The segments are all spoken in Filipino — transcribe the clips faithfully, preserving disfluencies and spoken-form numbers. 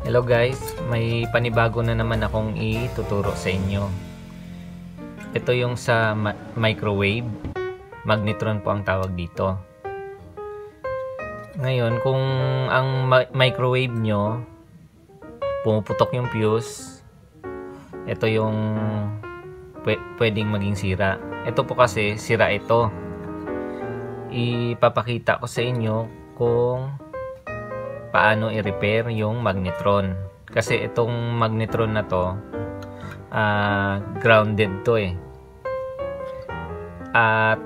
Hello guys, may panibago na naman akong ituturo sa inyo. Ito yung sa ma microwave. Magnetron po ang tawag dito. Ngayon, kung ang ma microwave nyo pumuputok yung fuse, ito yung pwedeng maging sira. Ito po kasi sira ito. Ipapakita ko sa inyo kung paano i-repair yung magnetron. Kasi itong magnetron na to uh, grounded to eh. At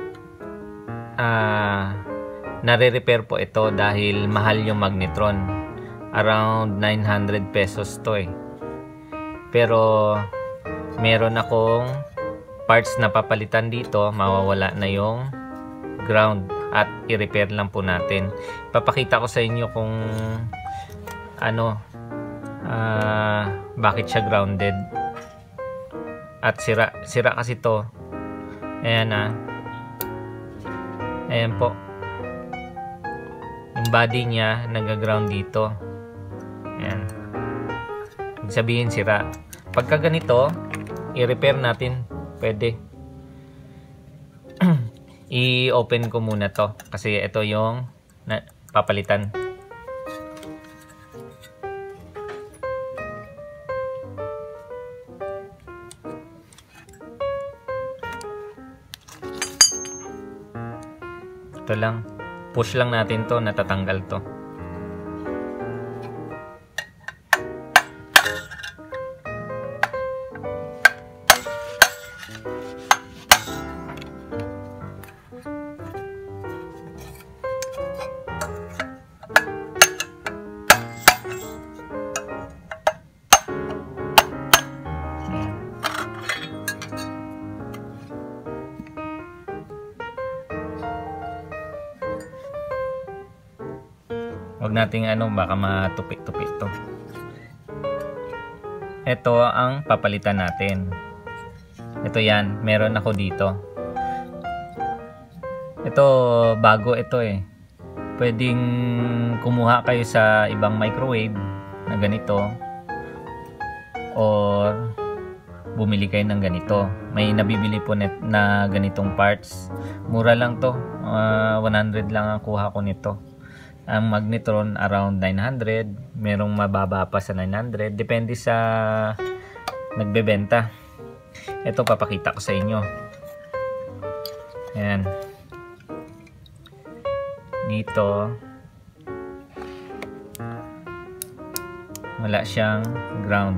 uh, nare-repair po ito dahil mahal yung magnetron. Around nine hundred pesos to eh. Pero meron akong parts na papalitan dito, mawawala na yung ground at i-repair lang po natin. Papakita ko sa inyo kung ano uh, bakit siya grounded at sira sira kasi to. Ayan ah. Ayan po. Yung body niya nag-ground dito. Ayan. Ibig sabihin sira. Pagka ganito, i-repair natin. Pwede. I-open ko muna to kasi ito yung na, papalitan. Ito lang. Push lang natin to, natatanggal to. Huwag nating ano, baka matupik-tupik to. Ito ang papalitan natin. Ito yan, meron ako dito. Ito, bago ito eh. Pwedeng kumuha kayo sa ibang microwave na ganito. Or bumili kayo ng ganito. May nabibili po net na ganitong parts. Mura lang to. Uh, one hundred lang ang kuha ko nito. Ang magnetron around nine hundred, merong mababa pa sa nine hundred, depende sa nagbebenta. Ito papakita ko sa inyo. Ayan. Dito wala siyang ground.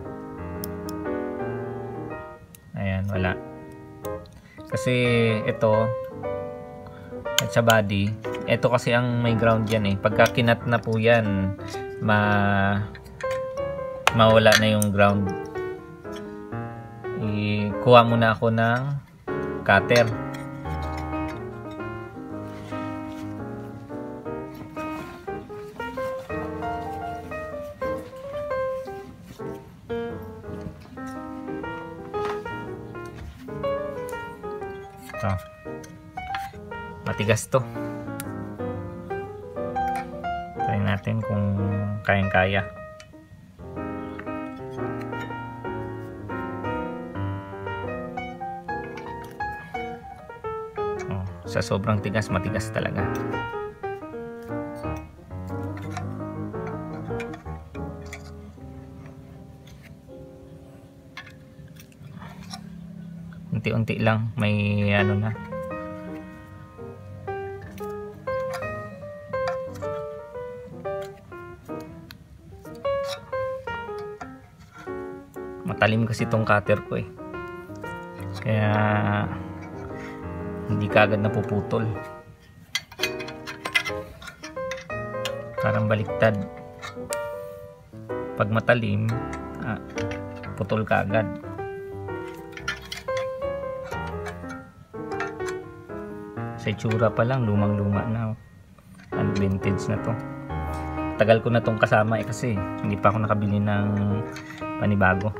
Ayan, wala. Kasi ito at sa body, ito kasi ang may ground yan eh. Pagka kinat na po yan, ma mawala na yung ground. Ikuha muna ako ng cutter. Ito. Matigas to. Try natin kung kayang-kaya. Oh, sa sobrang tigas, matigas talaga. Unti-unti lang, may ano na. Matalim kasi itong cutter ko eh. Kaya hindi kaagad napuputol. Parang baliktad. Pag matalim, ah, putol kaagad. Sa itsura pa lang, lumang-luma na. Ang vintage na to. Tagal ko na tong kasama eh kasi hindi pa ako nakabili ng panibago.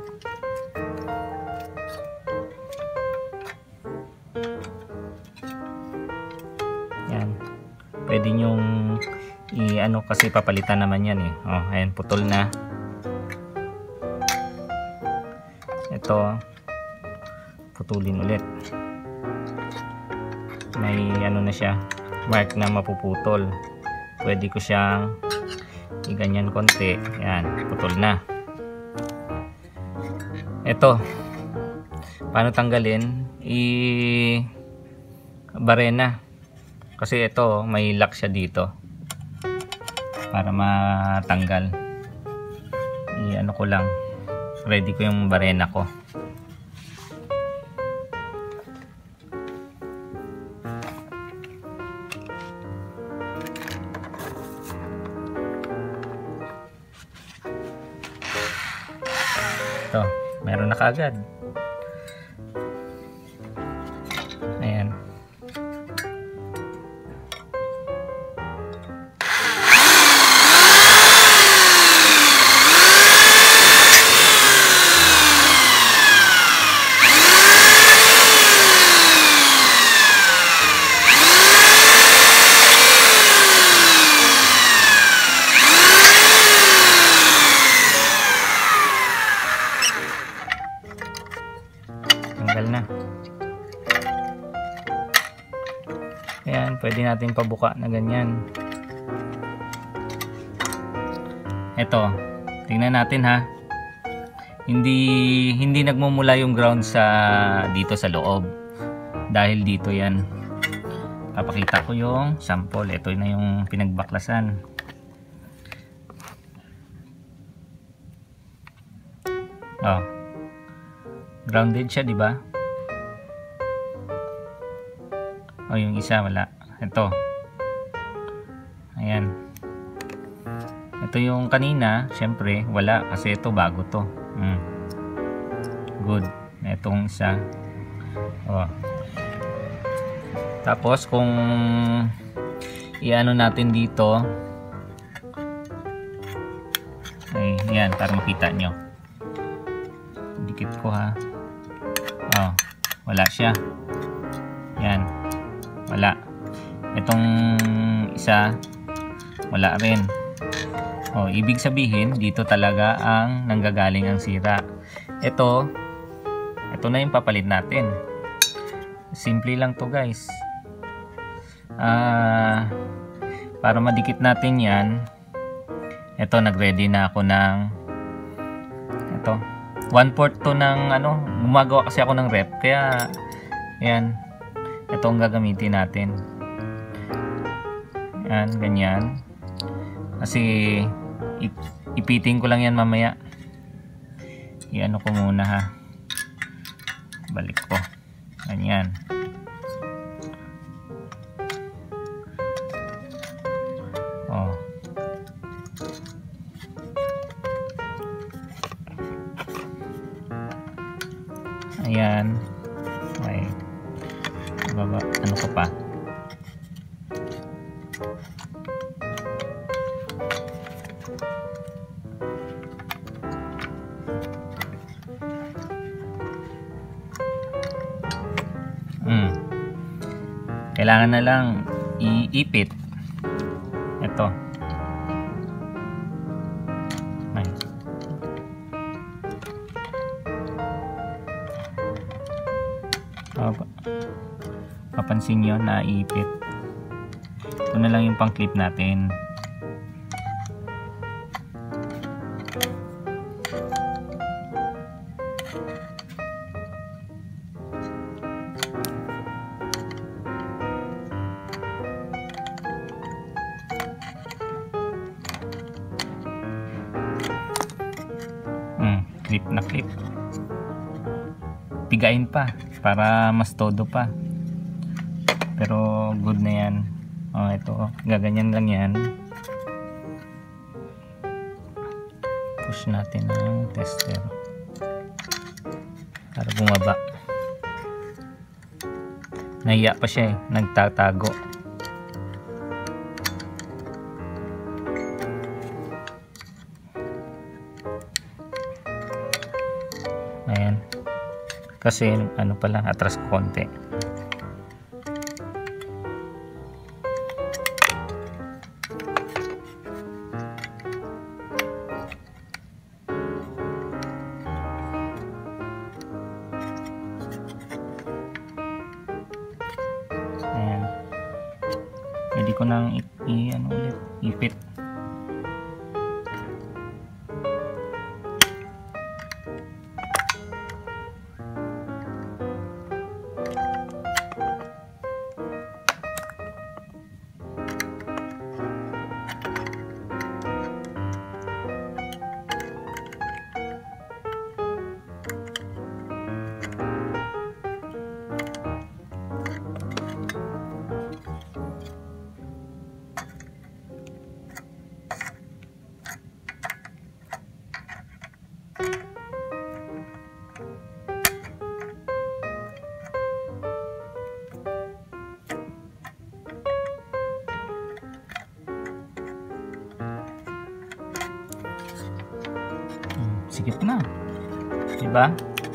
Yan. Pwede nyong i ano kasi papalitan naman yan eh. Oh, ayan, putol na. Ito putulin ulit. May ano na siya, mark na mapuputol. Pwede ko siyang i-ganyan konti. Yan, putol na. Ito, paano tanggalin? I barena. Kasi ito, may lock siya dito. Para matanggal. I ano ko lang. Ready ko yung barena ko. Ito, meron na kaagad. Ayan. Tanggal na. Ayan, pwede natin pabuka na ganyan. Ito, tingnan natin ha. Hindi hindi nagmumula yung ground sa dito sa loob. Dahil dito 'yan. Papakita ko yung sample. Ito na yung pinagbaklasan. Oh. Grounded siya, di ba? O, yung isa wala. Ito. Ayan. Ito yung kanina, syempre wala kasi ito bago to. Hmm. Good. Itong isa. O. Tapos kung i-ano natin dito, ay, yan, para makita nyo. Dikit ko ha. Oh, wala siya. Yan. Wala. Itong isa wala rin. Oh, ibig sabihin dito talaga ang nanggagaling ang sira. Ito, ito na yung papalit natin. Simple lang to, guys. Ah, para madikit natin 'yan. Ito, nag-ready na ako ng ito. one fourth to ng ano, gumagawa kasi ako ng rep, kaya yan, ito ang gagamitin natin. Yan, ganyan. Kasi ip ipiting ko lang yan mamaya. I-ano ko muna ha. Balik ko. Ganyan. Oh. Ayan. Okay. Baba. Ano ko pa? Hmm. Kailangan na lang iipit. Ito. Ay. Papansin nyo na ipit. Ito na lang yung pang clip natin. Hmm, clip na clip. Pigain pa para mas todo pa. Pero good na yan. Oh, ito. Oh. Gaganyan lang yan. Push natin ang tester para bumaba. Nahiya pa siya eh. Nagtatago. Ayan. Kasi ano pala, atras ko konti. ko nang i, i ano ulit, ipit. Sikip na, diba?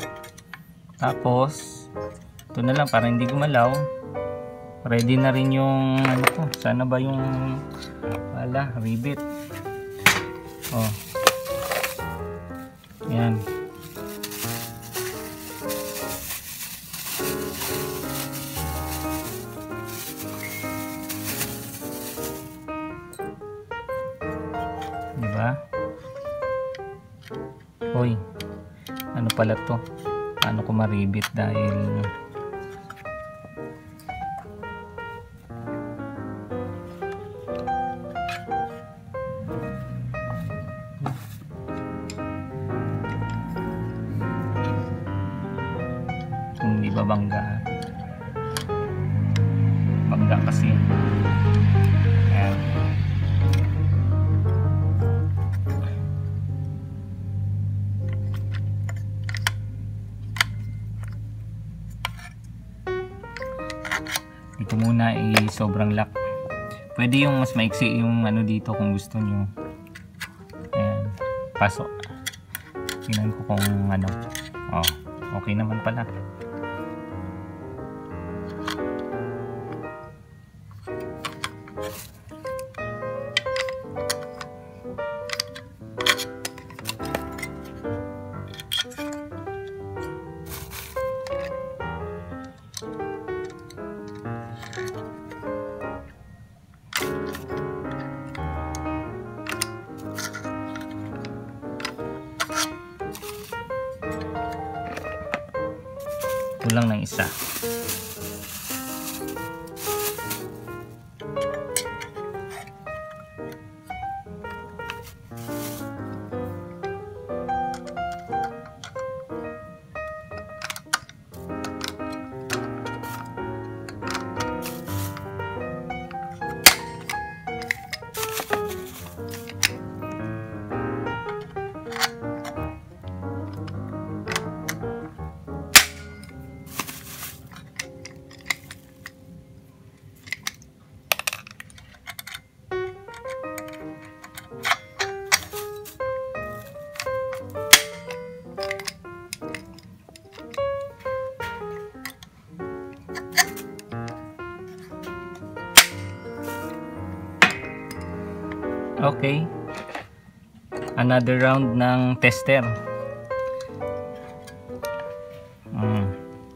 Tapos ito na lang para hindi gumalaw. Ready na rin yung ano ko, sana ba yung wala, rivet. Oh, yan. Diba? Hoy, ano pala to? Paano ko maribit dahil kung di ba bangga bangga kasi. Ayan. Ito muna i sobrang lock. Pwede yung mas maiksi yung ano dito kung gusto nyo. Ayan, pasok. Tingnan ko kung ano. Oh, okay naman pala. Kulang ng isa. Okay, another round ng tester. hmm.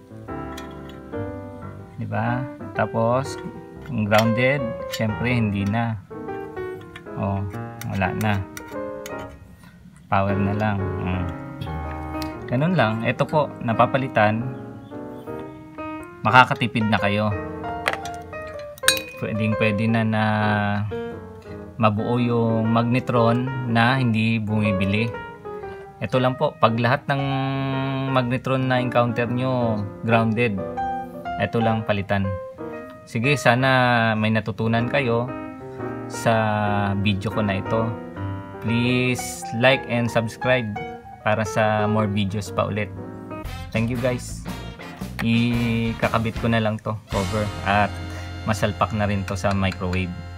Diba? Tapos grounded, syempre hindi na. Oh, wala na, power na lang. hmm. Ganun lang. Ito po, napapalitan. Makakatipid na kayo. Pwedeng pwede na na mabuo yung magnetron na hindi bumibili. Ito lang po, pag lahat ng magnetron na encounter nyo grounded, ito lang palitan. Sige, sana may natutunan kayo sa video ko na ito. Please like and subscribe para sa more videos pa ulit. Thank you guys. Ikakabit ko na lang to cover at masalpak na rin to sa microwave.